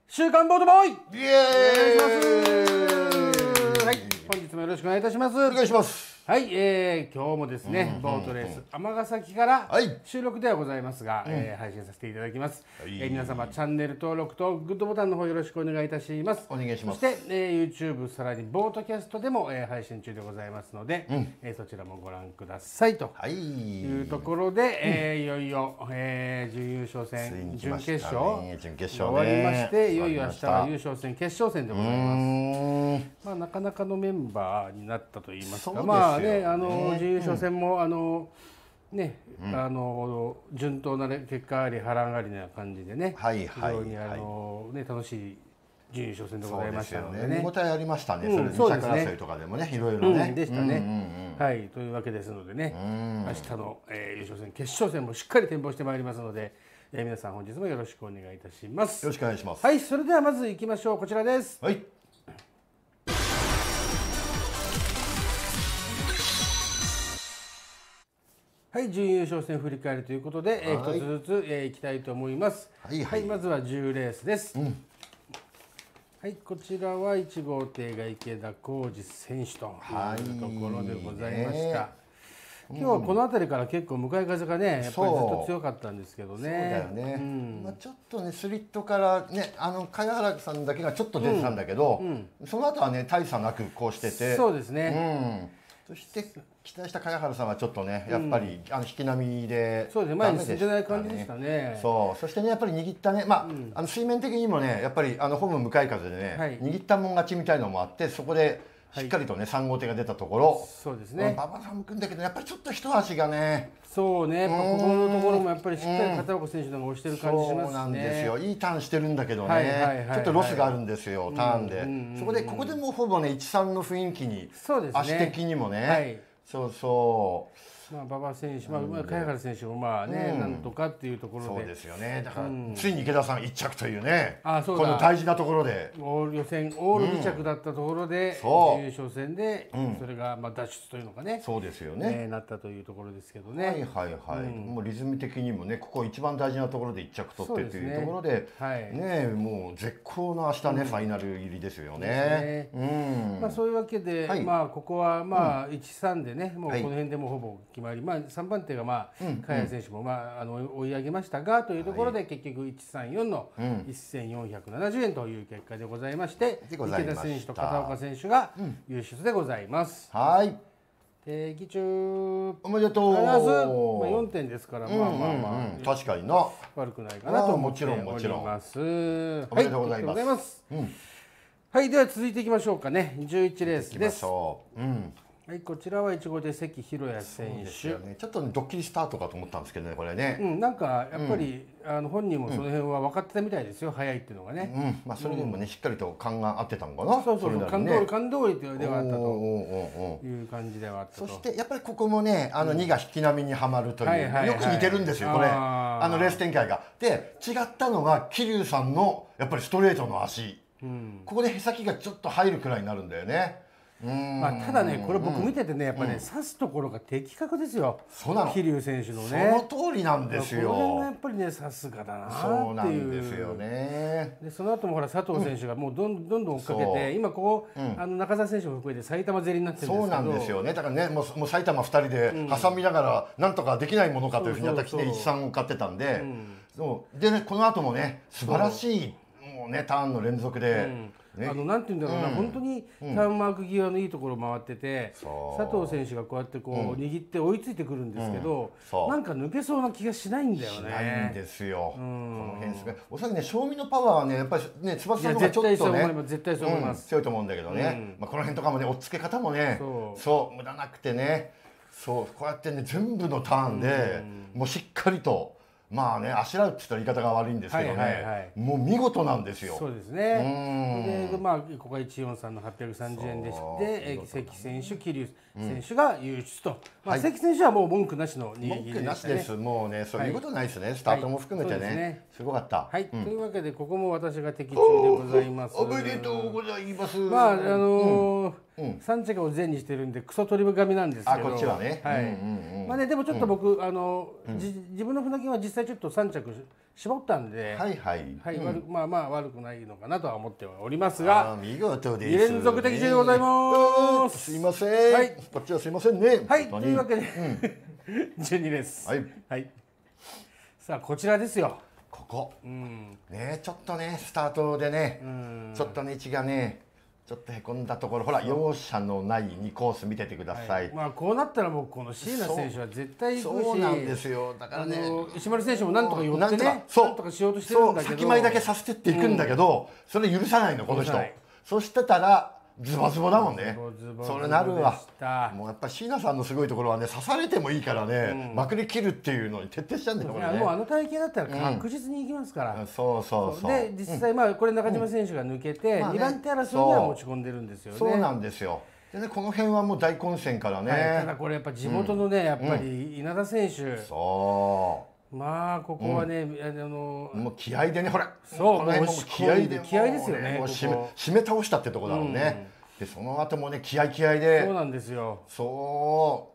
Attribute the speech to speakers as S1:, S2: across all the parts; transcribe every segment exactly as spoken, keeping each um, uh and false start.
S1: 週刊ボードボーイ。
S2: イエーイ。
S1: はい、本日もよろしくお願いいたします。
S2: お願いします。
S1: はい、えー、今日もですね、ボートレース尼崎から
S2: はい
S1: 収録ではございますが、えー配信させていただきます。
S2: はい
S1: えー皆様チャンネル登録とグッドボタンの方よろしくお願いいたします。
S2: お願いします。
S1: そして、えー、YouTube さらにボートキャストでも、えー配信中でございますので、えーそちらもご覧くださいと。
S2: はい。
S1: いうところで、えーいよいよ、えー準優勝
S2: つい
S1: 戦、
S2: に来
S1: 準
S2: ました
S1: 決勝、
S2: ね準決勝ね
S1: 終わりまして、いよいよ明日は優
S2: 終わ
S1: 勝戦、決勝戦でございます。
S2: うーん。
S1: まあ、なかなかのメンバーになったと言いますか、
S2: そうですよね
S1: まあね、あの準優勝戦も、あのね、あの順当な、ね、結果あり波乱上がりな感じでね、
S2: はいはい
S1: 非常にあの、ね、楽しい準優勝戦でございましたので
S2: ね。
S1: ね。
S2: 見応えありましたね。
S1: うん
S2: それ二
S1: そうですね
S2: 着争いとかでもね、いろいろね。
S1: うんでしたね、
S2: うんうんうん
S1: はい、というわけですのでね、明日の、えー優勝戦、決勝戦もしっかり展望してまいりますので、えー皆さん本日もよろしくお願いいたします。
S2: よろしくお願いします。
S1: はい、それではまず行きましょう。こちらです。
S2: はい。
S1: はい、準優勝戦振り返りということで、えー
S2: はい
S1: 一つずつ、えー、いきたいと思います。
S2: はいはい
S1: まずはじゅうレースです。はい、こちらはいち号艇が池田浩二選手というところでございました。
S2: はい
S1: 今日はこの辺りから結構向かい風がね、やっぱりずっと強かったんですけどね。
S2: そうだよね。まあちょっとねスリットからねあの茅原さんだけがちょっと出てたんだけど、その後はね大差なくこうしてて。
S1: そうですね。
S2: うん。そして期待した茅原さんはちょっとねやっぱり、あの引き波で
S1: そうですね、前に進んでない感じでしたね。
S2: そうそしてねやっぱり握ったねまあ、あの水面的にもねやっぱりあのホーム向かい風でね、
S1: はい
S2: 握ったもん勝ちみたいのもあってそこでしっかりとね、さん号艇が出たところ
S1: そうですね。
S2: 馬場さんも来るんだけどやっぱりちょっと一足がね
S1: そうね、やっぱここのところもやっぱりしっかり片岡選手の方が押してる感じしますね。
S2: そうなんですよいいターンしてるんだけど
S1: はいはいはいはい
S2: ねちょっとロスがあるんですよターンでそこでここでもうほぼねいちさんの雰囲気に
S1: そうですね
S2: 足的にもね、
S1: はい
S2: そうそう
S1: まあ馬場選手、まあまあ茅原選手もまあね、なんとかっていうところで、
S2: そうですよねだから、ついに池田さん一着というね
S1: あそうだ
S2: この大事なところで
S1: オール予選オールに着だったところで、
S2: そう
S1: 優勝戦で、それがまあ脱出というのかね、
S2: そうですよね、
S1: えーなったというところですけどね。
S2: はいはいはい、もうリズム的にもねここ一番大事なところで一着取ってと
S1: そうですね
S2: いうところで
S1: はい
S2: ねもう絶好の明日ね、ファイナル入りですよね。うん
S1: まあそういうわけで、
S2: はい
S1: まあここはまあいちさんでね、もうこ
S2: はい
S1: の辺でもうほぼ決まり、まあさんばん手がまあ茅原選手もまああの追い上げましたがというところで、結局いちさんよんのせんよんひゃくななじゅうえんという結果でございまして、
S2: でござい
S1: 池
S2: ました
S1: 田選手と片岡選手が優秀でございます。
S2: はい
S1: 定期中
S2: おめでとう。
S1: プラス、まあ、よんてんですから、まあまあまあ、
S2: うん確かにな。
S1: 悪くないかなと思ってお
S2: あーもちろんもちろん
S1: ります。
S2: おめでとうございます
S1: はありがとうございます。はい、では続いていきましょうかね。じゅういちレース
S2: 行きま
S1: です。
S2: しょう。うん。
S1: はい、こちらはいち号で関弘也選手。
S2: ですよね。ちょっとねドッキリスタートかと思ったんですけどねこれね。
S1: うん、なんかやっぱり、あの本人もその辺は分かってたみたいですよ、早いっていうのがね。
S2: うん。まあそれでもねしっかりと勘が合ってたのかな。
S1: そうそうそう、
S2: れなり
S1: 感
S2: にね
S1: 動感動りではあったと
S2: おーおーおーおー
S1: いう感じではあったと。
S2: そしてやっぱりここもねあのにが引き波にはまるという、
S1: はいはいはい
S2: よく似てるんですよこれ
S1: あー
S2: あのレース展開が。で違ったのが桐生さんのやっぱりストレートの足、ここでへさきがちょっと入るくらいになるんだよね。うん
S1: まあ、ただね、これ僕見ててね、やっぱね、刺すところが的確ですよ。
S2: そうなの
S1: 桐生選手の
S2: そ
S1: ね。
S2: の通りなんですよ。
S1: この辺がやっぱりね、さすがだなっていう。
S2: そうなんですよね。
S1: でその後もほら佐藤選手がもうどんどんどん追っかけ
S2: そう
S1: て、今ここ、あの中澤選手も含めて埼玉競りになってるんですけど、
S2: そうなんですよね。だからね、もうもう埼玉ふたりで挟みながらなんとかできないものかというふうに私ね
S1: そうそうそう
S2: 一三を買ってたんで、そうでねこの後もね素晴らしいもうねターンの連続で、ね
S1: あのなんていうんだろうな、本当にターンマーク際のいいところを回ってて、
S2: そう
S1: 佐藤選手がこうやってこう、握って追いついてくるんですけど、
S2: そう
S1: なんか抜けそうな気がしないんだよ
S2: しないん
S1: ね。
S2: ですよ。この辺すごい。おそらくね、正味のパワーはね、やっぱりね、翼さんの方が
S1: いや
S2: ちょっとね、
S1: 絶対そう思います絶対そう思います
S2: ん強いと思うんだけどね。まあこの辺とかもね、追っつけ方もね、
S1: そう
S2: そう無駄なくてね、そうこうやってね全部のターンでもうしっかりと。まあね、あしらうって言ったら言い方が悪いんですけど
S1: はいはいは
S2: ね
S1: い、
S2: もう見事なんですよ。
S1: そうですね。で、まあここがいちよんさんのはっぴゃくさんじゅうえんでして、え関選手、桐生選手が優出と。まあ関選手はもう文句なしの逃げ切り
S2: 文句な
S1: でしたね。
S2: しです。もうね、そういうことないですね。スタートも含めて
S1: はいそうです
S2: ね
S1: ね、
S2: すごかった。
S1: はい、うん、というわけでここも私が的中でございます。
S2: おめでとうございます。
S1: まああのーうん、さん着を全にしてるんでクソ取り紙なんですけど、
S2: あこっちはね、
S1: はい、まあねでもちょっと僕、うん、あの、うん、じ自分の船券は実際ちょっとさん着絞ったんで、
S2: はいはい、
S1: はい、うん、悪まあまあ悪くないのかなとは思っておりますが、
S2: 見事です、
S1: に連続的中でございます。
S2: すいません、はい、こっちはすいませんね。
S1: はい、というわけで、うん、じゅうにです。
S2: はい、
S1: はい、さあこちらですよ。
S2: ここ、
S1: うん、
S2: ねちょっとねスタートでね、うん、ちょっとね位置がねちょっとへこんだところ、ほら容赦のないにコース見ててください。はい、
S1: まあこうなったらもうこの椎名選手は絶対行くし、
S2: そうなんですよ。だからね、
S1: 石丸選手もなんとか寄ってね、なんとかしようとしてるんだけど、
S2: 先前だけさせてっていくんだけど、うん、それ許さないのこの人。そしてたらズボズボだもんね。それなるわ。もうやっぱり椎名さんのすごいところはね、刺されてもいいからね、うん、まくり切るっていうのに徹底しちゃうんだよね。
S1: もうあの体型だったら確実にいきますから。
S2: うん、そうそうそう。
S1: で実際まあこれ中島選手が抜けて、うん、にばん手争いには持ち込んでるんですよね。
S2: そうなんですよ。でね、この辺はもう大混戦からね。はい、
S1: ただこれやっぱ地元のね、うん、やっぱり稲田選手。
S2: そう。
S1: まあここはね、うん、あの
S2: もう気合でね、ほら、
S1: そうこの辺も気合で気合ですよね。
S2: もう締め締め倒したってとこだろうね。うん、でその後もね気合気合で。
S1: そうなんですよ。
S2: そう。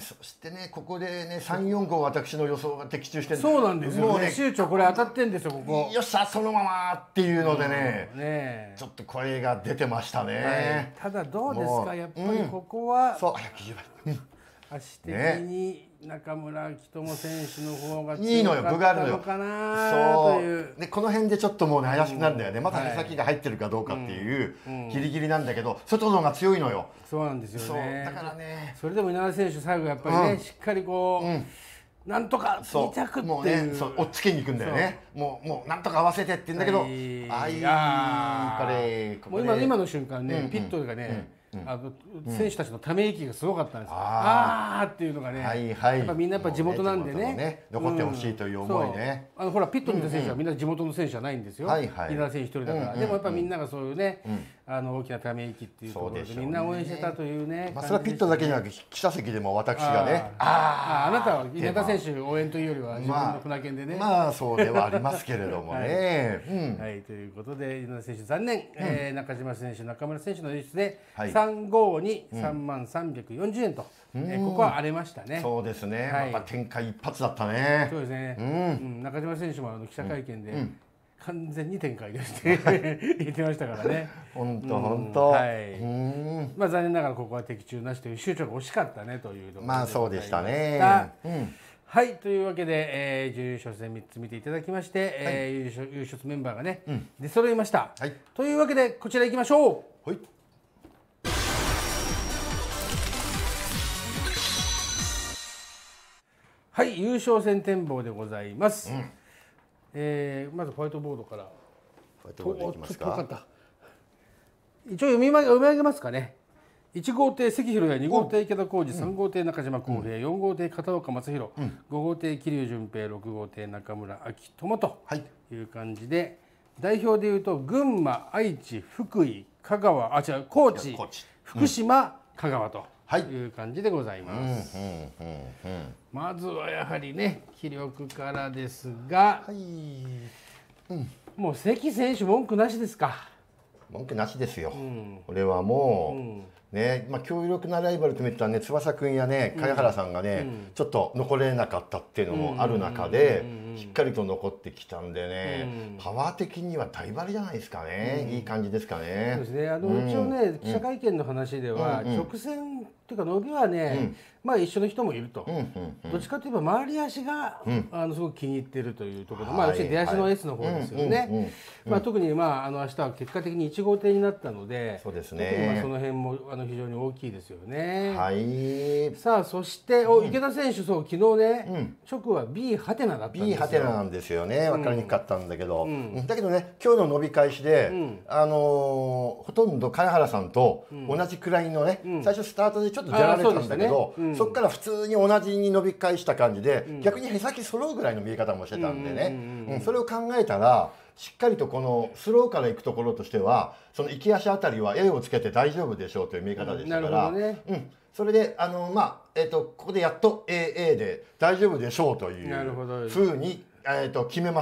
S2: そしてねここでねさんよんご私の予想が的中してる。
S1: そうなんですよ。もうね周長これ当たってんですよここ。
S2: よっしゃそのままっていうのでね、
S1: うん、ね
S2: ちょっと声が出てましたね。
S1: はい、ただどうですかやっぱりここは。
S2: うん、そうひゃくきゅうじゅうばい。
S1: 足的に中村明友選手の方が
S2: いいのよ、分があるのよ。
S1: かなという
S2: でこの辺でちょっともうね怪しくなるんだよね、うん、また手先が入ってるかどうかっていうギリギリなんだけど、外の方が強いのよ。
S1: そうなんですよね。
S2: だからね
S1: それでも稲田選手最後やっぱりね、うん、しっかりこう、うん、なんとかに着っていう
S2: もうねそう追っつけに行くんだよね。もうもうなんとか合わせてって言うんだけど、あいあこれ
S1: もう今今の瞬間ね、うん、ピットがね、うん、あの選手たちのため息がすごかったんです。あーっていうのがね、
S2: はいはい、
S1: やっぱみんなやっぱ地元なんでね、
S2: ね残ってほしいという思いね。
S1: あのほらピットにいた選手はみんな地元の選手じゃないんですよ。稲田選手一人だから。でもやっぱみんながそういうね、あの大きなため息っていうところでみんな応援してたというね。
S2: それはピットだけじゃなく記者席でも私がね、
S1: あああなたは稲田選手応援というよりは自分の船券でね。
S2: まあそうではありますけれどもね。
S1: はいということで稲田選手残念。中島選手中村選手のレースでさんごにさんまんさんびゃくよんじゅうえんと、うんえー、ここは荒れましたね。
S2: そうですね、はい、また展開一発だったね。
S1: そうですね、うんうん、中島選手もあの記者会見で、うん、完全に展開ですって言ってましたからね。
S2: 本当本当。はい。
S1: うんまあ残念ながらここは的中なしという集中が惜しかったねというところで
S2: まあそうでしたね。うん、
S1: はいというわけで、えー、準優勝戦みっつ見ていただきまして、はいえー、優勝優勝メンバーがね、うん、出揃いました。はい、というわけでこちら行きましょう。はい。はい、優勝戦展望でございます。うん、えー、まずホワイトボードから。
S2: ホワイトボードいきますか。
S1: 一応読みま読み上げますかね。いち号艇関弘也、に号艇池田浩二、さん号艇中島康平、よん号艇片岡正宏、うん、ご号艇桐生順平、ろく号艇中村明友という感じで、はい、代表でいうと群馬、愛知、福井、香川、あ違う高知、福島、うん、香川と。という感じでございます。まずはやはりね気力からですが、はいうん、もう関選手文句なしですか。
S2: 文句なしですよ。うん、これはもう、うんねまあ、強力なライバルと見たね翼くんやね茅原さんがね、うん、ちょっと残れなかったっていうのもある中でしっかりと残ってきたんでね、うん、パワー的には大張りじゃないですかね、うん、いい感じですかね。
S1: そうですねあの、うん、一応ね記者会見の話では、うん、直線っていうか伸びはね、うん、まあ一緒の人もいると、うんうんうん、どっちかといえば回り足が、うん、あのすごく気に入っているというところ、はい、まあうち出足の S の方ですよね。特にまああの明日は結果的にいち号艇になったので、
S2: そうですね、
S1: 特にまあその辺もあの非常に大きいですよね。
S2: はい。
S1: さあそしてお池田選手そう昨日ね、うん、直は B ハテナだったんですよ。
S2: B ハテナなんですよね。分かりにくかったんだけど、うん、だけどね今日の伸び返しで、うん、あのー、ほとんど茅原さんと同じくらいのね、うん、最初スタートでちょっとじゃられたんだけど、 そ, ねうん、そこから普通に同じに伸び返した感じで、うん、逆にへさき揃うぐらいの見え方もしてたんでね、それを考えたらしっかりとこのスローから行くところとしてはその行き足あたりは A をつけて大丈夫でしょうという見え方でしたから、ねうん、それであの、まあえー、とここでやっと エーエー で大丈夫でしょうというふうに、えー、と決めました。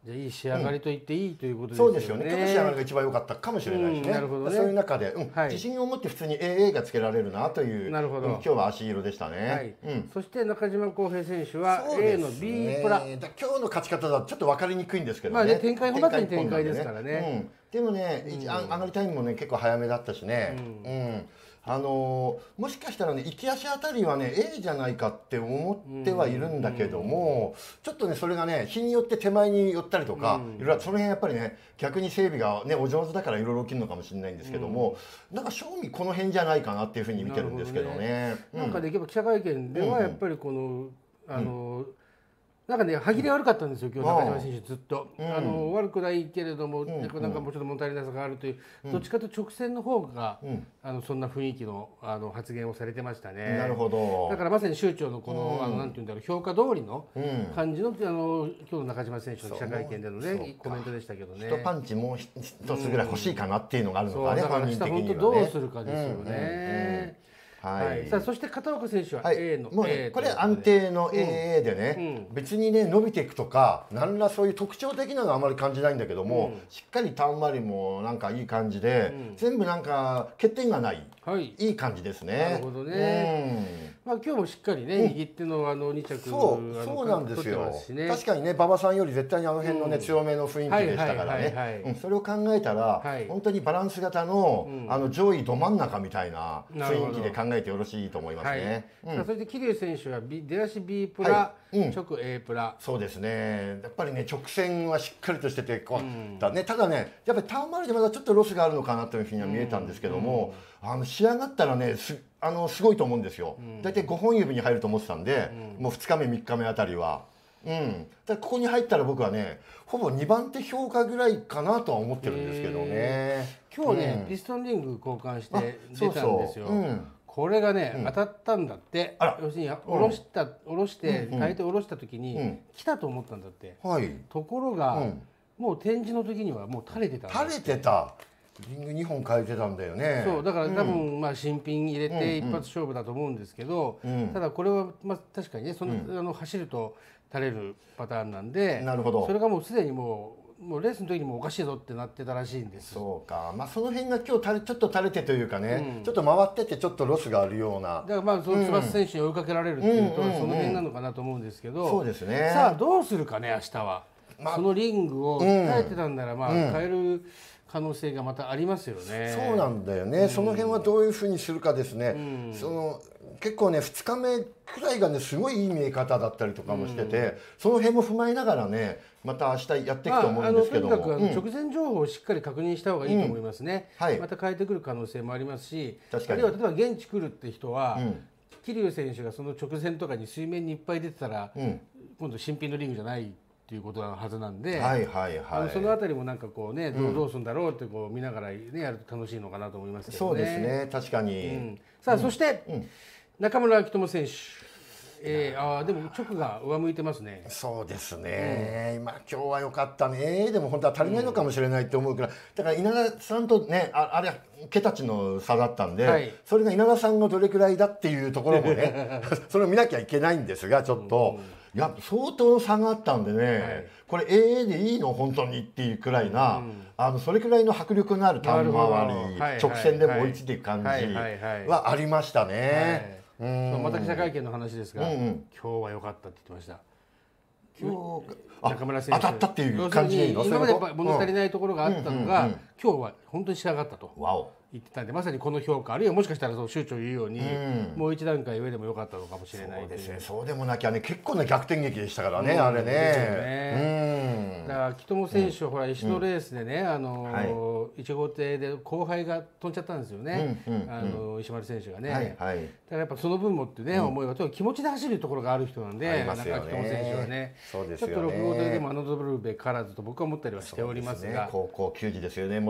S1: じゃあいい仕上がりと言っていいということです
S2: そ
S1: よね。
S2: うですよね。今日の仕上がりが一番良かったかもしれないしね。
S1: うんなるほどね
S2: そういう中で、うん
S1: はい
S2: 自信を持って普通に エーエー がつけられるなという、
S1: なるほど
S2: うん今日は足色でしたね。
S1: はい
S2: うん
S1: そして中島康平選手は
S2: そうで
S1: A の
S2: す
S1: B
S2: ね
S1: プラ。
S2: だ今日の勝ち方だとちょっと分かりにくいんですけどね。
S1: まあね展開本当に展開
S2: 一本なん
S1: ですからね
S2: うん、でもね、一あ上がりタイムもね結構早めだったしね。うんあのーもしかしたらね行き足あたりはね A じゃないかって思ってはいるんだけども、ちょっとねそれがね日によって手前に寄ったりとか、いろいろその辺やっぱりね逆に整備がねお上手だからいろいろ起きるのかもしれないんですけども、なんか正味この辺じゃないかなっていうふうに見てるんですけどね。
S1: なんかできれば記者会見ではやっぱりこの、あのなんかね歯切れ悪かったんですよ今日中島選手ずっと、
S2: うん
S1: あの悪くないけれども、
S2: ん
S1: なんかなんかもうちょっと物足りなさがあるという、どっちかというと直線の方が、
S2: うん
S1: あのそんな雰囲気のあの発言をされてましたね。
S2: なるほど。
S1: だからまさに州長のこの、あのなんていうんだろう評価通りの
S2: うん
S1: 感じの、あの今日の中島選手の記者会見での
S2: そう
S1: ねコメントでしたけどね。
S2: 一パンチもう一つぐらい欲しいかなっていうのがあるの
S1: そう
S2: かね、
S1: だから下
S2: 本人的にはね。
S1: 本当どうするかですよ
S2: うんうんうん
S1: ね。
S2: は
S1: はいい、さあそして片岡選手は
S2: はい
S1: A の
S2: もうね
S1: A
S2: これ
S1: ということで
S2: 安定の エーエー でね、別にね伸びていくとか何らそういう特徴的なのはあまり感じないんだけども、しっかりターン回りもなんかいい感じで、全部なんか欠点がない、
S1: はい
S2: いい感じですね。
S1: なるほどね。まあ今日もしっかりね、握ってのあのに着
S2: そう
S1: あの
S2: そうなんです
S1: 取って
S2: よ
S1: ますしね。
S2: 確かにね馬場さんより絶対にあの辺のね、強めの雰囲気でしたから
S1: はいはいはいはい
S2: ねうんそれを考えたら、
S1: はい
S2: 本当にバランス型の,、あの上位ど真ん中みたいな
S1: なるほど
S2: 雰囲気で考えてよろしいと思います
S1: はい。
S2: ね。うん
S1: さあそれで桐生選手は B 出足 B プラ、
S2: はいうん
S1: 直 A プラ。
S2: そうですねやっぱりね直線はしっかりとしててこう、だね、ただねやっぱりターン周りでまだちょっとロスがあるのかなというふうには見えたんですけども、あの仕上がったらねすあのすごいと思うんですよ。大体ごほん指に入ると思ってたんで、もうふつかめみっかめあたりは。うん、だからここに入ったら僕はねほぼにばん手評価ぐらいかなとは思ってるんですけどね。
S1: 今日ね、
S2: うん
S1: ピストンリング交換して
S2: あ
S1: 出たんですよ。
S2: そうそううん
S1: これがね、当たったんだって。
S2: あら
S1: 要するに下ろした、下ろして変えて下ろした時に、
S2: うん
S1: 来たと思ったんだって。
S2: はい
S1: ところが、
S2: うん
S1: もう展示の時にはもう垂れてたんだって。
S2: 垂れてたリングにほん変えてたんだよね。
S1: そうだから多分、まあ新品入れて一発勝負だと思うんですけど、
S2: うん
S1: ただこれはまあ確かにねその、あの走ると垂れるパターンなんで、
S2: なるほど
S1: それがもうすでにもうもうレースの時にもおかしいぞってなってたらしいんです。
S2: そうか、まあ、その辺が今日垂れちょっと垂れてというかね、ちょっと回っててちょっとロスがあるような。
S1: だからまあその翼選手に追いかけられるっていうと、その辺なのかなと思うんですけど、
S2: そうですね
S1: さあどうするかね明日は、
S2: まあ
S1: そのリングを鍛えてたんならまあ変える可能性がまたありますよね。
S2: そうなんだよね、その辺はどういうふうにするかですね、その結構ねふつかめくらいがねすごいいい見え方だったりとかもしてて、その辺も踏まえながらねまた明日やっていくと思うんですけども、
S1: まあ、あのとにかくあの直前情報をしっかり確認した方がいいと思いますね、
S2: うんはい
S1: また変えてくる可能性もありますし、
S2: 確かに
S1: あるいは例えば現地来るって人は、
S2: ん
S1: 桐生選手がその直前とかに水面にいっぱい出てたら、
S2: ん
S1: 今度新品のリングじゃないっていうことなはずなんで、
S2: はいはい
S1: あの
S2: はい
S1: そのあたりもなんかこうねどうどうするんだろうってこう見ながら、ね、やると楽しいのかなと思いますけどね。
S2: そうですね確かに、
S1: うんさあ、そして、中村明友選手、えー、あーでも直が上向いてますね。
S2: そうですね、まあ今日は良かったねでも本当は足りないのかもしれないって思うから、だから稲田さんとね あ, あれ桁値の差だったんで、
S1: はい
S2: それが稲田さんがどれくらいだっていうところもねそれを見なきゃいけないんですがちょっと、いや相当差があったんでね、
S1: はい
S2: これ エーエー でいいの本当にっていうくらいな、あのそれくらいの迫力のあるターン
S1: なるほど
S2: 回り、
S1: はい
S2: 直線でも追いついていく感じ
S1: はいはいはい
S2: はありましたね。
S1: はいそうまた記者会見の話ですが、
S2: うんうん
S1: 今日は良かったって言ってました。
S2: 今日あ
S1: 中村選手
S2: 当たったっていう感じでいいの？
S1: 要するに今までやっぱ
S2: そういうこと
S1: 物足りないところがあったのが、
S2: うんうんうん
S1: 今日は本当に仕上がったと
S2: わお
S1: 言ってたんで、まさにこの評価、あるいはもしかしたらそう州長言うように、
S2: ん
S1: もう一段階上でも良かったのかもしれない
S2: そうですね。
S1: という。
S2: そうでもなきゃね、結構な逆転劇でしたからね、
S1: うん
S2: あれ
S1: ですよ
S2: ね。
S1: ねだから木友選手、ほら石のレースでね、あのいち号艇で後輩が飛んじゃったんですよね、
S2: うんうんうん
S1: あの石丸選手がね。
S2: うん。はいはい。
S1: だからやっぱその分もってね、思いはとにかく気持ちで走るところがある人なんで、
S2: ありますよね
S1: 中木友選手はね。
S2: そうですよね
S1: ちょっとろく号艇でも侮るべからずと僕は思ったりはしておりますが、
S2: そうですね高校球児ですよね。も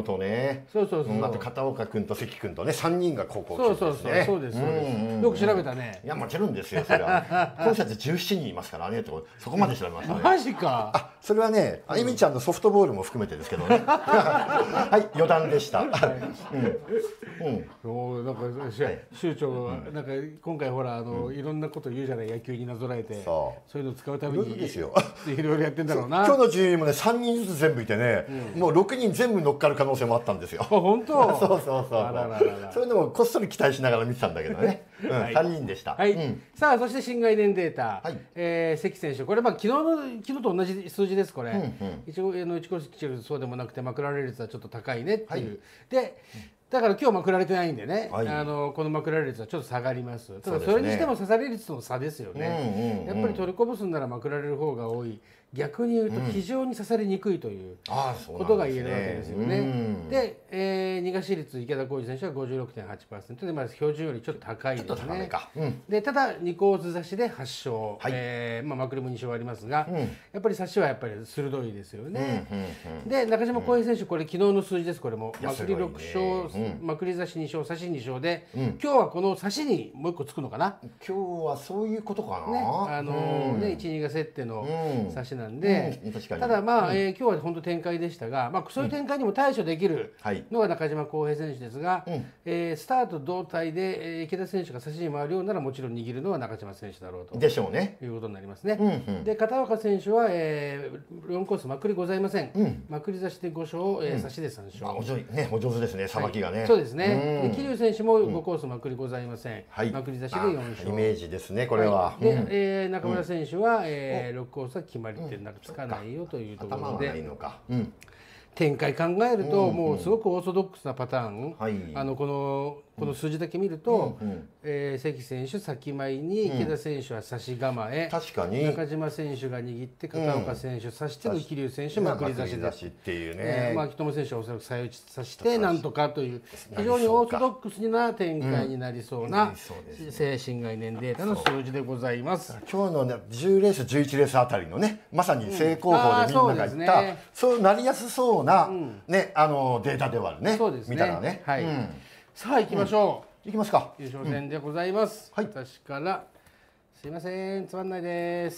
S2: とね、
S1: そうそうそう、
S2: あと片岡君と関君とねさんにんが高校
S1: そうそう
S2: 球ですね。
S1: そうそうですそうです。よく調べたね。
S2: いやもちろんですよそれは。本社でじゅうななにんいますからねとそこまで調べましたね。
S1: マジか。
S2: あ、それはね、あゆみちゃんのソフトボールも含めてですけどね。はい余談でした。うん
S1: うん。なんか州長がなんか今回ほらあのいろんなこと言うじゃない、野球になぞらえて、そういうの使うために
S2: ですよ。
S1: いろいろやってんだろうな。
S2: 今日の順位もねさんにんずつ全部いてね、もうろくにん全部乗っかる可能性もあったんですよ。
S1: 本当。
S2: そうそうそう。そういうのもこっそり期待しながら見てたんだけどね。さんにんでした。
S1: はい。さあそして新概念データ、関選手、これまあ昨日の昨日と同じ数字ですこれ。一応の一コースそうでもなくてまくられる率はちょっと高いねっていう。で。だから今日まくられてないんでね、はい、あのこのまくられ率はちょっと下がります。ただそれにしても刺され率の差ですよね。やっぱり取りこぼすんならまくられる方が多い。逆に言うと非常に刺されにくいということが言えるわけですよね。で、えー、逃がし率池田浩二選手は ごじゅうろくてんはちパーセント で、まあ、標準よりちょっと高いですね。うん、でただにコース差しではっしょう、はい、えーまあ、まくりもに勝ありますが、うん、やっぱり差しはやっぱり鋭いですよね。で中島浩平選手これ昨日の数字です。これもまくりろく勝、うん、まくり差しに勝差しに勝で、うん、今日はこの差しにもう一個つくのかな。
S2: 今日はそういうことかな。
S1: ね、あのー、ねいち、にが競っての差しなんで、うんうん、ただまあ、うん、えー、今日は本当展開でしたが、まあ、そういう展開にも対処できるのが中島浩平選手ですが、うん、えー、スタート同体で、えー、池田選手が差しに回るようならもちろん握るのは中島選手だろうと
S2: でしょうね
S1: いうことになりますね。うんうん、で片岡選手は、えー、よんコースまくりございません。うん、まくり差しでご勝、えー、差しでさん勝、
S2: うん、お上手、ね、お上手ですねさばきがね、
S1: はい、そうですね。で桐生選手もごコースまくりございません。はい、まくり差しでよん勝、
S2: イメージですねこれは。
S1: はい、で、うん、えー、中村選手は、えー、ろくコースは決まり点なくつかないよというところで、うん、展開考えると、もうすごくオーソドックスなパターン、はい、あのこのこの数字だけ見ると、うんうん、えー、関選手先前に池田選手は差し構え、確かに中島選手が握って片岡選手差しての桐生選手まくり差しでっていうね、まあ秋友選手はおそらく最打ち差してなんとかという非常にオーソドックスな展開になりそうな精神概念データの数字でございます。
S2: 今日の、ね、じゅうレースじゅういちレースあたりのねまさに正攻法でみんなが言った、うん、そう、ね、そうなりやすそうな、うん、ね、あのデータではあるね。そうですね、見たらね。はい、うん、さ
S1: あ行きましょ
S2: う。うん、行きますか。
S1: 優勝戦でございます。うん、はい、私からすいませんつまんないです。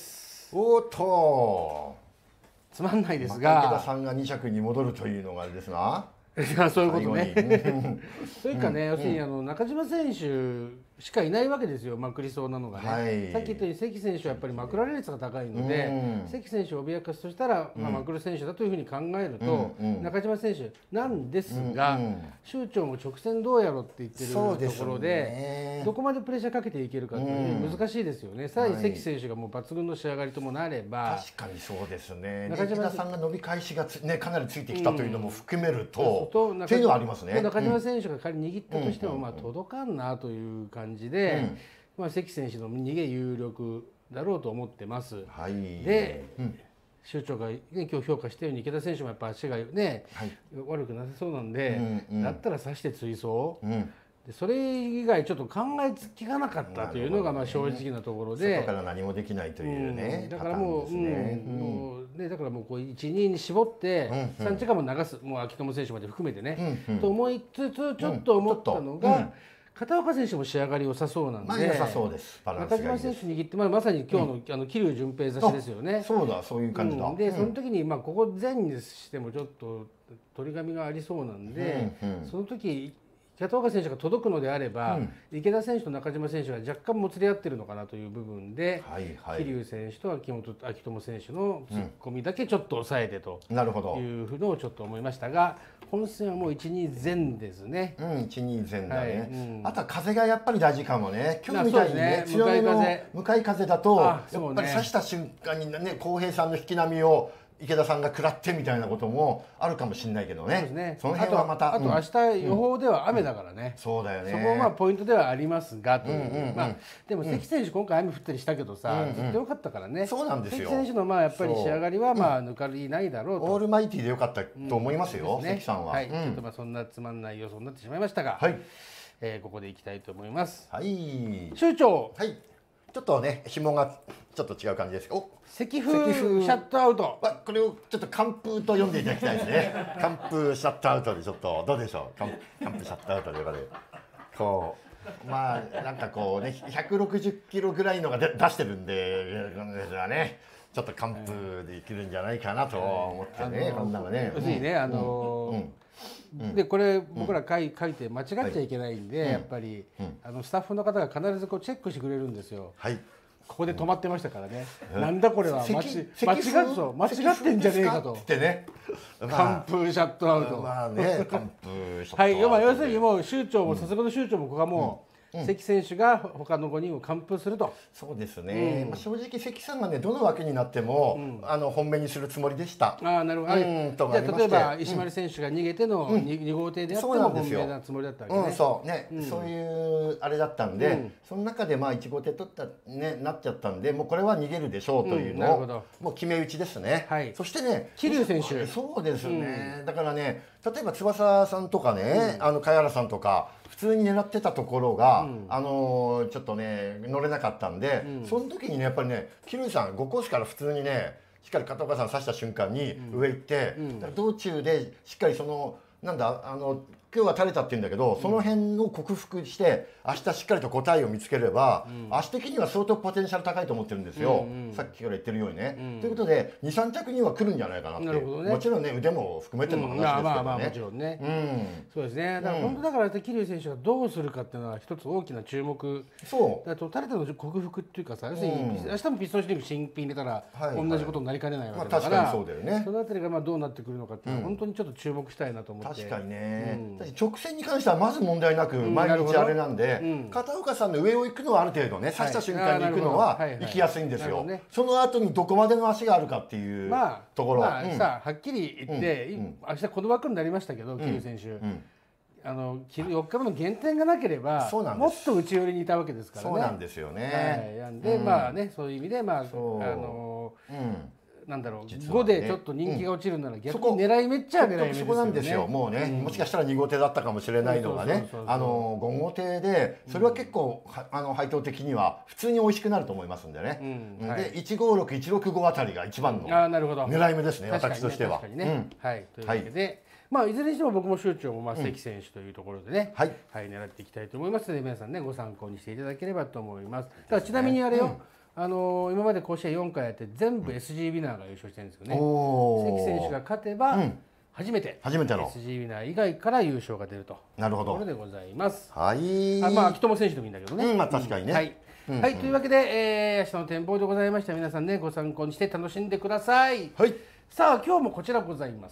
S2: おっと
S1: つまんないですが、
S2: 池田さんがに着に戻るというのがあれですが、
S1: そういうことね。というかね、要するにあの中島選手しかいないわけですよ、まくりそうなのがね。はい、さっき言ったように関選手はやっぱりまくられ率が高いので、うん、関選手を脅かすとしたら、まあ、まくる選手だというふうに考えると、うんうん、中島選手なんですが、うんうん、州長も直線どうやろって言ってるところで、ね、どこまでプレッシャーかけていけるかっていう難しいですよね。さらに関選手がもう抜群の仕上がりともなれば、
S2: 確かにそうですね。中島さんが伸び返しがつ、ね、かなりついてきたというのも含めると、うん、っていうのはありますね。
S1: 中島選手が仮に握ったとしても、まあ届かんなという感じで、うん、まあ関選手の逃げ有力だろうと思ってます。はい、で、うん、州長が、ね、今日評価したように池田選手もやっぱ足がね、はい、悪くなさそうなんで、うんうん、だったら刺して追走、うん、でそれ以外ちょっと考えつきがなかったというのがまあ正直なところで、
S2: 外から何もできないというね、
S1: うん、だからもう、ね、うん、もうね、だからもうこういち、にに絞ってさん着も流す、もう秋友選手まで含めてね、うんうん、と思いつつちょっと思ったのが、うん、片岡選手も仕上がり良さそうなんで、まあ、
S2: 良さそうです。
S1: 中島選手握って、まあ、まさに今日の、うん、あの桐生順平差しですよね。
S2: そうだ、そういう感じだ。
S1: うん、で、その時にまあここ前にしてもちょっと取り紙がありそうなんで、うんうん、その時片岡選手が届くのであれば、うん、池田選手と中島選手が若干もつれ合ってるのかなという部分で、はいはい、桐生選手と秋元秋友選手の突っ込みだけちょっと抑えてというふうのをちょっと思いましたが、本戦はもういち、に前ですね。
S2: うん、いち、に前だね、はい、うん、あとは風がやっぱり大事かもね。今日みたいにね、強めの向かい風だと、やっぱり刺した瞬間にね、浩平さんの引き波を池田さんが食らってみたいなこともあるかもしれないけどね。そうですね。その辺はまた、
S1: あと、あと明日予報では雨だからね。うん、そうだよね。そこもまあポイントではありますがという。まあでも関選手今回雨降ったりしたけどさ、ずっと良かったからね。
S2: そうなんですよ。
S1: 関選手のまあやっぱり仕上がりはまあ抜かりないだろうと。
S2: オールマイティで良かったと思いますよ。関さんは。
S1: はい。ちょっとまあそんなつまんない予想になってしまいましたが、はい。えここでいきたいと思います。はい。州長。はい。
S2: ちょっとね紐がちょっと違う感じです。お
S1: 石風シャットアウト。
S2: これをちょっと寒風と読んでいただきたいですね。寒風シャットアウトでちょっとどうでしょう。寒寒風シャットアウトということでこうまあなんかこうねひゃくろくじゅっキロぐらいのがで出してるんでこのですがねちょっと寒風でいけるんじゃないかなと思ってね、こんなのね。
S1: 要するにねあのーでこれ僕ら書い書いて間違っちゃいけないんで、やっぱりあのスタッフの方が必ずこうチェックしてくれるんですよ。
S2: はい。
S1: ここで止まってましたからね。なんだこれは間違間違っと間違ってんじゃねえかと。
S2: ってね。
S1: 寒風シャットアウト。
S2: まあね寒風シャットアウト。
S1: はい。要は要するにもう州長もさすがの州長もここはもう。関選手が他のごにんを完封すると。
S2: そうですね、うん、まあ正直関さんがねどの枠になっても、うん、あの本命にするつもりでした。
S1: ああなるほど、うん、じゃあ例えば石丸選手が逃げての 2,、うん、に号艇であっても本命なつもりだったわけね、
S2: うん、そうね、うん、そういうあれだったんで、うん、その中でまあいち号艇取った、ね、なっちゃったんでもうこれは逃げるでしょうというのを、うん、もう決め打ちですね、はい、そしてね
S1: 桐生選手
S2: そうですね、うん、だからね例えば翼さんとかね、うん、あの茅原さんとか普通に狙ってたところが、うん、あのー、ちょっとね乗れなかったんで、うん、その時にねやっぱりね桐生さんごコースから普通にねしっかり片岡さん刺した瞬間に上行って、うん、道中でしっかりそのなんだあの今日は垂れたって言うんだけど、その辺を克服して明日しっかりと答えを見つければ、うん、明日的には相当ポテンシャル高いと思ってるんですよ、うんうん、さっきから言ってるようにね、うん、ということでにさん着には来るんじゃないかなって、ね、もちろんね腕も含めての話ですけどね、まあまあまあもちろんね、うん、
S1: そうですね。だから本当だから桐生選手がどうするかっていうのは一つ大きな注目。そうだと垂れたの克服っていうかさ、要するに、うん、明日もピストンシリング新品入れたら同じことになりかねないわけだから、まあ、確かにそうだよね。そのあたりがまあどうなってくるのかっていうのは本当にちょっと注目したいなと思って。確かにね、うん、直線に関してはまず問題なく毎日あれなんで、うん、片岡さんの上を行くのはある程度ね刺した瞬間に行くのは行きやすいんですよ、ね、その後にどこまでの足があるかっていうところ、まあまあ、さはっきり言って、うん、明日この枠になりましたけど桐生選手、うん、あのよっかめの減点がなければもっと内寄りにいたわけですからね。そうなんですよね、はい、なんで、うん、まあねそういう意味でまああの、うんなんだろうごでちょっと人気が落ちるなら逆に狙いめっちゃ狙い目ですよね。そこなんですよ。もうね、もしかしたらに号艇だったかもしれないのがね、あのご号艇でそれは結構あの配当的には普通に美味しくなると思いますんでね。でいちごろく、いちろくごあたりが一番の狙い目ですね、私としては。はい。というわけで、まあいずれにしても僕も州長もまあ関選手というところでね、はい狙っていきたいと思いますので皆さんねご参考にしていただければと思います。ただちなみにあれよ。あのー、今まで甲子園よんかいやって全部 エスジー ウィナーが優勝してるんですけどね、関選手が勝てば初めて エスジー ウィナー以外から優勝が出るというところでございます。はい。あまあ秋友選手でもいいんだけどね。うん、まあ確かにね。はい。うんはい、というわけで、えー、明日の展望でございました。皆さんねご参考にして楽しんでください。はい。さあ今日もこちらございます。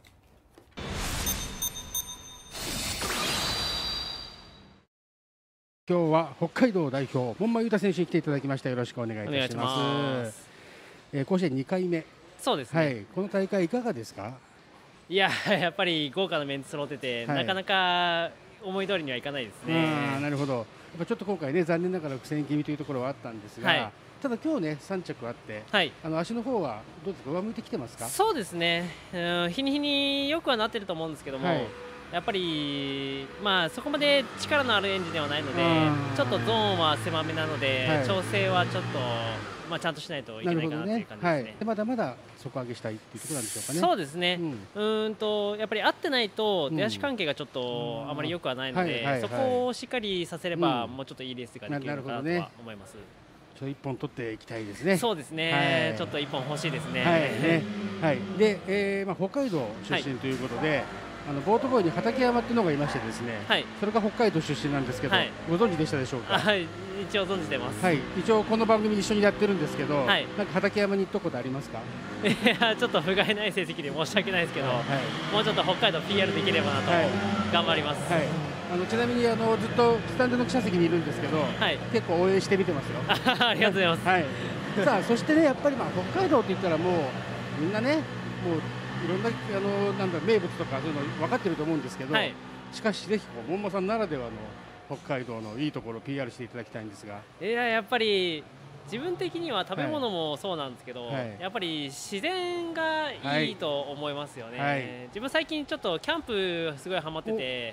S1: 今日は北海道代表本間裕太選手に来ていただきました。よろしくお願いいたします。えー、甲子園にかいめ。そうですね、はい、この大会いかがですか。いややっぱり豪華なメンツ揃ってて、はい、なかなか思い通りにはいかないですね。あなるほど。やっぱちょっと今回ね残念ながら苦戦気味というところはあったんですが、はい、ただ今日ねさん着あって、はい、あの足の方はどうですか、上向いてきてますか。そうですね、うん、日に日によくはなってると思うんですけども、はい、やっぱり、まあ、そこまで力のあるエンジンではないのでちょっとゾーンは狭めなので、はい、調整はちょっと、まあ、ちゃんとしないといけないかなという感じですね。はい、まだまだ底上げしたいということなんでしょうかね。そうですね、うん、うんとやっぱり合ってないと出足関係がちょっとあまり良くはないので、そこをしっかりさせれば、うん、もうちょっといいレースができるのかなとは思います。ちょっと一本取っていきたいですね。そうですね、はい、ちょっと一本欲しいですね。はい、ねはい、で、えーまあ、北海道出身ということで、はい、あのボートボーイに畠山っていうのがいましてですね、はい、それが北海道出身なんですけど、はい、ご存知でしたでしょうか。はい、一応存じてます。はい、一応この番組一緒にやってるんですけど、はい、なんか畠山に行ったことありますか。いやちょっと不甲斐ない成績で申し訳ないですけど、はい、もうちょっと北海道 ピーアール できればなと頑張ります。はいはい、あのちなみにあのずっとスタンドの記者席にいるんですけど、はい、結構応援してみてますよ。ありがとうございます。はい、さあそしてねやっぱりまあ北海道って言ったらもうみんなねもういろんなあのなんだ名物とかそういうの分かってると思うんですけど、はい、しかしぜひ本間さんならではの北海道のいいところを ピーアール していただきたいんですが。いややっぱり自分的には食べ物もそうなんですけど、はい、やっぱり自然がいいと思いますよね。はい、自分最近ちょっとキャンプすごいハマってて、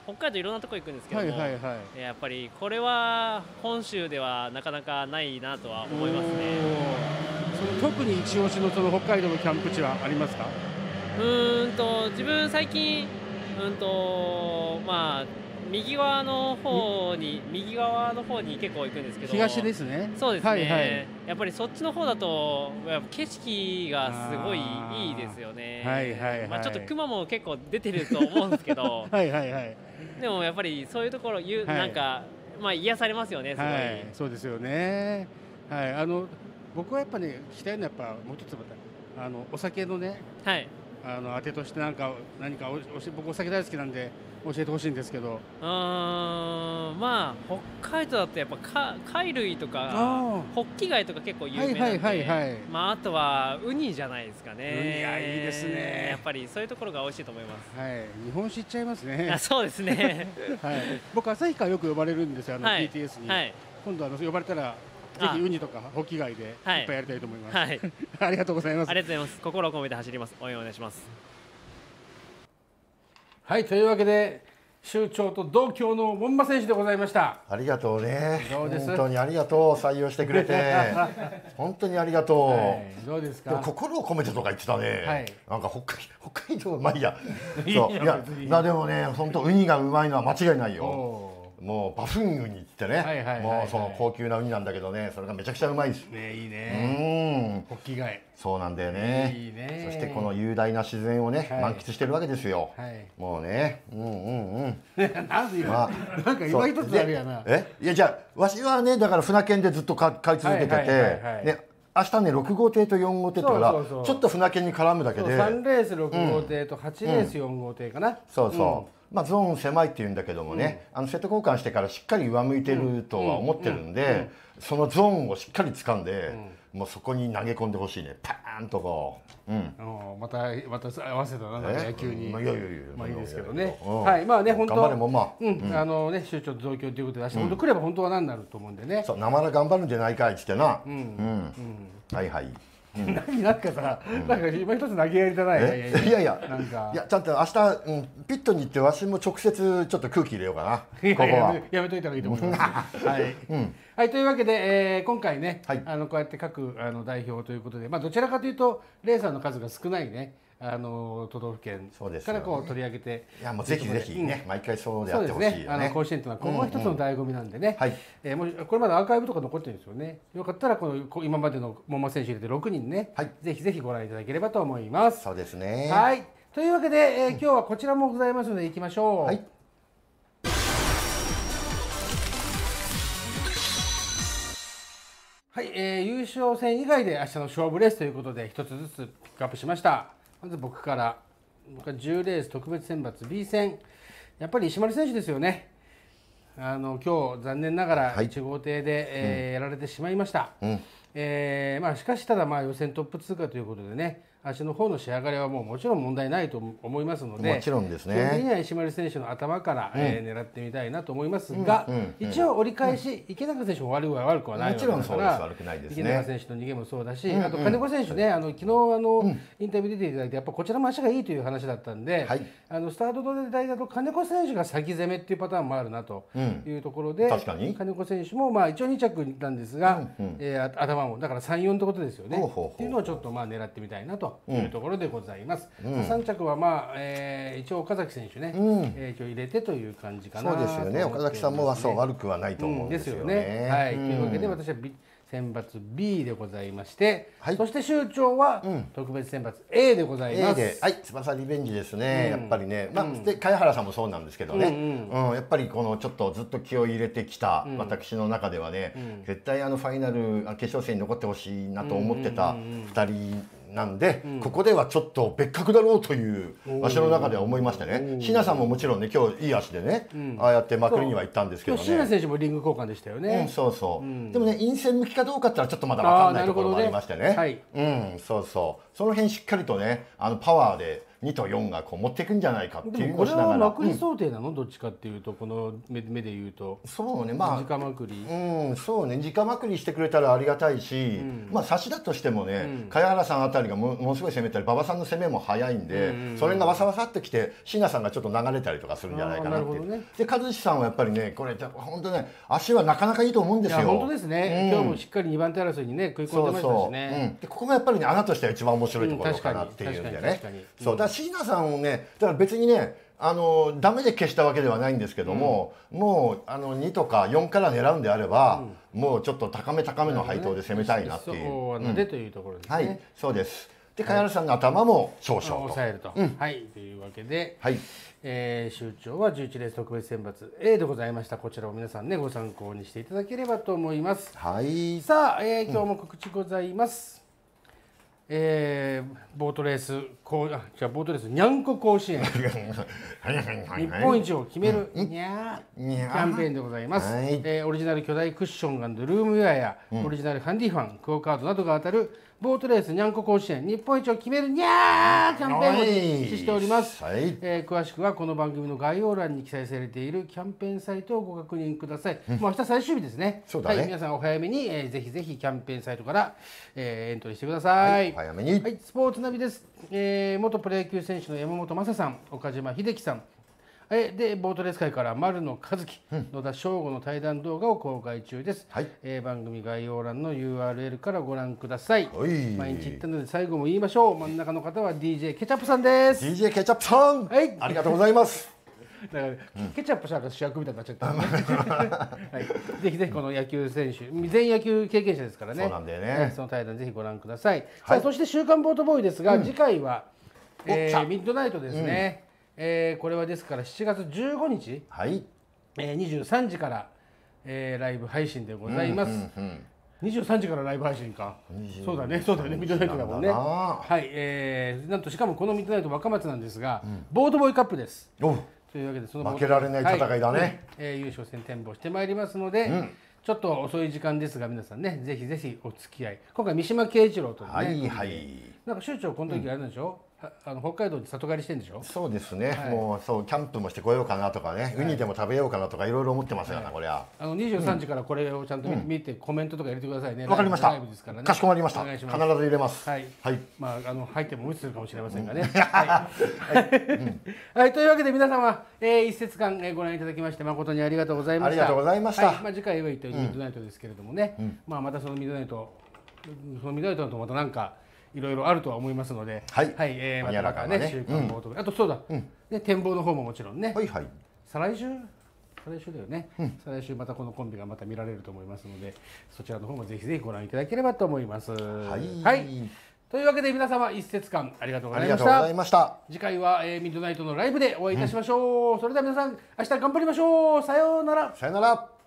S3: 北海道いろんなとこ行くんですけども、
S1: はいはいはい、
S3: やっぱりこれは本州ではなかなかないなとは思いますね。
S1: その特に一押しのその北海道のキャンプ地はありますか？
S3: うーんと自分最近うんとまあ右側の方に右側の方に結構行くんですけど、
S1: 東ですね。
S3: そうですね、
S1: はいはい、
S3: やっぱりそっちの方だとやっぱ景色がすごいいいですよね。
S1: はいはいはい、
S3: まあちょっと雲も結構出てると思うんですけど
S1: はいはいはい、
S3: でもやっぱりそういうところ、ゆ、はい、なんかまあ癒されますよね、すごい。はい、
S1: そうですよね。はい、あの僕はやっぱね聞きたいのはやっぱもう一つまたあのお酒のね、
S3: はい、
S1: あの当てとしてなんか何かおおし僕お酒大好きなんで教えてほしいんですけど。
S3: うーん、まあ北海道だとやっぱか貝類とかホッキ貝とか結構有名なんで、はいはいはいはい、まああとはウニじゃないですかね。
S1: ウニはいいですね。
S3: やっぱりそういうところが美味しいと思います。
S1: はい、日本酒いっちゃいますね。
S3: あ、そうですね。
S1: はい、僕旭川よく呼ばれるんですよ、あの ピーティーエス に。はい、今度あの呼ばれたらぜひウニとかホッキ貝でいっぱいやりたいと思います。はい、ありがとうございます。
S3: ありがとうございます。心を込めて走ります。応援お願いします。
S1: はい、というわけで州長と同郷の門馬選手でございました。
S2: ありがとうね。
S1: どうです？
S2: 本当にありがとう、採用してくれて本当にありがとう、はい、
S1: どうですか？
S2: でも心を込めてとか言ってたね、はい、なんか北海北海道まあいいやそういやだでもね本当ウニがうまいのは間違いないよ。もうバフンウニってね、もうその高級なウニなんだけどね、それがめちゃくちゃうまいです
S1: ね。いいね。
S2: うん、
S1: ホッキ貝。
S2: そうなんだよね。いいね。そしてこの雄大な自然をね、はい、満喫してるわけですよ。はい、もうね、うんうんうん。
S1: なんで今、まあ、なんか今一つあるやな。
S2: え、いやじゃあわしはねだから船券でずっと買い続けてて、ね。明日ねろく号艇とよん号艇ってからちょっと船券に絡むだけで
S1: さんレースろく号艇とはちレースよん号艇かな、うん、
S2: そうそう、うん、まあゾーン狭いっていうんだけどもね、うん、あのセット交換してからしっかり上向いてるとは思ってるんで、そのゾーンをしっかり掴んで、うん、もうそこに投げ込んでほしいね、パーンとこう、うん、
S1: またまた合わせたな、なんか野球に、
S2: まあいやいやいや、
S1: まあいいですけどね、はい、まあね本当
S2: 頑張れもまあ、
S1: うんあのね州長と同郷ということで明日本当来れば本当は何になると思うんでね、
S2: そうなまら頑張るんじゃないかいっつってな、うんうんはいはい。
S1: 何なんかさ、なんか今一つ投げやりじゃない。
S2: いやいや、なんかいやちゃんと明日、うん、ピットに行ってわしも直接ちょっと空気入れようかな。ここは
S1: やめといた方がいいと思います。はい、うん、はいというわけで、えー、今回ね、はい、あのこうやって各あの代表ということで、まあどちらかというとレーサーの数が少ないね。あの都道府県からこう取り上げて、
S2: いやもうぜひぜひね、毎回そうであってほしいよね。
S1: あの甲子園というのはここが一つの醍醐味なんでね。はい。えもうこれまでアーカイブとか残ってるんですよね。よかったらこの今までの門馬選手入れてろくにんね、ぜひぜひご覧いただければと思います。
S2: そうですね。
S1: はい。というわけで、え今日はこちらもございますので行きましょう。はい。はい、えー、優勝戦以外で明日の勝負レースということで一つずつピックアップしました。まず僕から僕はじゅうレース特別選抜 B 戦、やっぱり石丸選手ですよね。あの今日残念ながらいち号艇で、はいえーうん、やられてしまいました、うんえーまあ、しかしただまあ予選トップ通過ということでね、足の方の仕上がりはもうもちろん問題ないと思いますので、
S2: もちろんですね。
S1: 基本的には石丸選手の頭から、うんえー、狙ってみたいなと思いますが、うんうんうん、一応折り返し、うん、池中選手も悪くは悪くはないわけだから、もちろんそうです、悪くないですね。池中選手の逃げもそうだし、うんうん、あと金子選手ね、あの昨日あの、うん、インタビュー出ていただいてやっぱこちらも足がいいという話だったんで、はい、あのスタート台だと金子選手が先攻めっていうパターンもあるなというところで、うん、確かに金子選手もまあ一応に着なんですが、うんうんえー、頭もだからさん、よんってことですよね。っていうのをちょっとまあ狙ってみたいなというところでございます。うん、さん着はまあ、えー、一応岡崎選手ね、うんえー、今日入れてという感じかな。
S2: そうですよね。岡崎さんもはそう悪くはないと思うんですよね。うん、ですよね。
S1: はい。うん、というわけで私は選抜 ビー でございまして、はい、そして州長は特別選抜 エー でございます。
S2: エー で、はい、翼リベンジですね。うん、やっぱりね、まあ、うん、で茅原さんもそうなんですけどね、うん、うん、やっぱりこのちょっとずっと気を入れてきた私の中ではね、うん、絶対あのファイナル決勝戦に残ってほしいなと思ってたふたりなんで、うん、ここではちょっと別格だろうというわしの中では思いましたね。椎名さんももちろんね今日いい足でね、うん、ああやってまくりには行ったんですけどね。
S1: 椎名選手もリング交換でしたよね。
S2: うん、そうそう、うん、でもね陰線向きかどうかってのはちょっとまだ分かんないところもありましてね。ねはい、うん、そうそうその辺しっかりとねあのパワーでにとよんがこう持っていくんじゃないかっていうの
S1: これ
S2: をしながら。
S1: はまくり想定なの、どっちかっていうとこの目目で言うと。
S2: そうね、まあ
S1: 直まくり。
S2: うん、そうね、直まくりしてくれたらありがたいし、まあ差しだとしてもね、茅原さんあたりがもものすごい攻めたり、馬場さんの攻めも早いんで、それがわさわさってきて椎名さんがちょっと流れたりとかするんじゃないかなっていう。で和志さんはやっぱりね、これ本当ね、足はなかなかいいと思うんですよ。
S1: いや本当ですね、今日もしっかりにばん手争いにね食い込んでましたしね。
S2: でここがやっぱりね、穴としては一番面白いところかなっていうんでね。そうだから椎名さんをね、だから別にね、あのダメで消したわけではないんですけども、うん、もうあのにとかよんから狙うんであれば、うん、もうちょっと高め高めの配当で攻めたいなっていう。
S1: そうなのでというところですね。
S2: はい、そうです。で、茅原さんの頭も少々と
S1: 抑えると、うん、はいというわけで、
S2: はい、
S1: えー、州長はじゅういちレース特別選抜 A でございました。こちらを皆さんねご参考にしていただければと思います。
S2: はい。
S1: さあ、えー、今日も告知ございます。うんえー、ボートレースこうあじゃボートレースにゃんこ甲子園日本一を決めるにゃーキャンペーンでございます、はいえー、オリジナル巨大クッション&ルームウェアや、うん、オリジナルハンディファンクオカードなどが当たるボートレースにゃんこ甲子園日本一を決めるにゃーキャンペーンを実施しております、はいえー、詳しくはこの番組の概要欄に記載されているキャンペーンサイトをご確認ください、うん、もう明日最終日ですね。
S2: そうだね、
S1: はい、皆さんお早めに、えー、ぜひぜひキャンペーンサイトから、えー、エントリーしてください、はい、
S2: 早めに、
S1: はい、スポーツナビです、えー、元プロ野球選手の山本昌さん岡島秀樹さんでボートレース界から丸野和樹、うん、野田翔吾の対談動画を公開中です、はいえー、番組概要欄の ユーアールエル からご覧ください。毎日言ったので最後も言いましょう。真ん中の方は ディージェー ケチャップさんです。
S2: ディージェー ケチャップさん、はい、ありがとうございます
S1: だから、うん、ケチャップさんが主役みたいになっちゃった、ねはい、ぜひぜひこの野球選手全野球経験者ですからね。
S2: そうなんだよね。
S1: その対談ぜひご覧ください、はい、さあそして週刊ボートボーイですが、うん、次回は、えー、ミッドナイトですね、うんえー、これはですからしちがつじゅうごにち、はいえー、にじゅうさんじから、えー、ライブ配信でございます、うんうんうん、にじゅうさんじからライブ配信か。そうだねそうだねミッドナイトだもんね。はい、えー、なんとしかもこのミッドナイト若松なんですが、うん、ボートボーイカップです。おというわけでその
S2: 負けられない戦いだね、はい
S1: えー、優勝戦展望してまいりますので、うん、ちょっと遅い時間ですが皆さんねぜひぜひお付き合い。今回三島慶一郎とね、
S2: はいはい、
S1: なんか州長この時あれなんでしょ、うんあの北海道に里帰りしてんでしょ。
S2: そうですね、はい、もうそうキャンプもしてこようかなとかね、はい、ウニでも食べようかなとかいろいろ思ってますから、はい、これは
S1: あのにじゅうさんじからこれをちゃんと 見,、うん、見てコメントとか入れてくださいね。
S2: わかりました、
S1: ライブですからね、
S2: かしこまりました。必ず入れます。
S1: はい、はい、まああの入っても無視するかもしれませんがね、うん、はい、はいうん、はい、というわけで皆様、えー、一節間、えー、ご覧いただきまして誠にありがとうございました。あり
S2: がとうございました、
S1: はいまあ、次回は言ったようにミッドナイトですけれどもね、うん、まあまたそのミッドナイトそのミッドナイトだとまたなんかいろいろあるとは思いますので、はい、はい、えー、またまたね、週刊ボート、うん、あとそうだ、うん、で展望の方ももちろんね、はいはい、再来週、再来週だよね、うん、再来週またこのコンビがまた見られると思いますので、そちらの方もぜひぜひご覧いただければと思います。はい、はい、というわけで皆様一節間ありがとうございました。ありがとうございました。次回は、えー、ミッドナイトのライブでお会いいたしましょう。うん、それでは皆さん明日頑張りましょう。さようなら。
S2: さようなら。